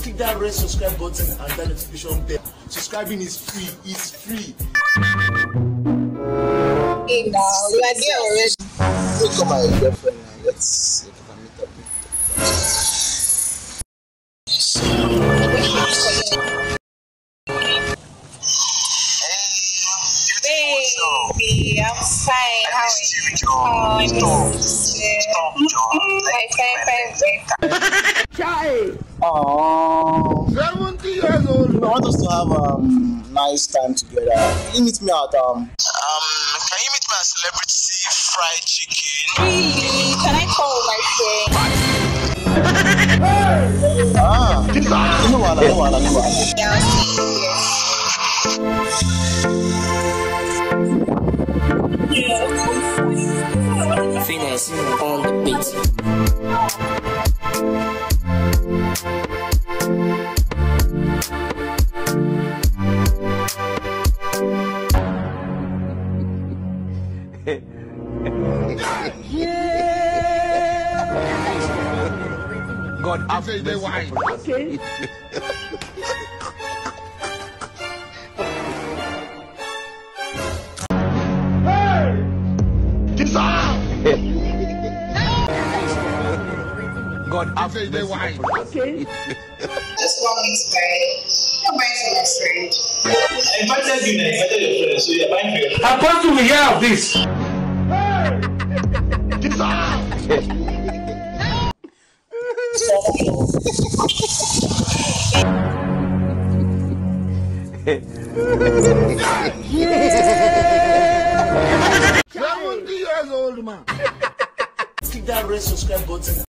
Click that red subscribe button and that notification bell. Subscribing is free. It's free. Hey now, you are there already. Look at my girlfriend now. Let's see if I can meet up. Hey, I'm fine. How are you? Fine. Oh, 70 years old. I want us to have nice time together. Can you meet me at Can you meet me at Celebrity Fried Chicken? Really? Can I call my friend? no one. Yeah, I'll see you. Phoenix on the beat. God, after the wine. Okay. God, after the wine. Okay. Just 1 week's marriage. You're buying for my friend. I invited you and I invited your friends, so you're buying for your friends. How about we hear of this? Yeah. 70 years old man. Click that red subscribe button.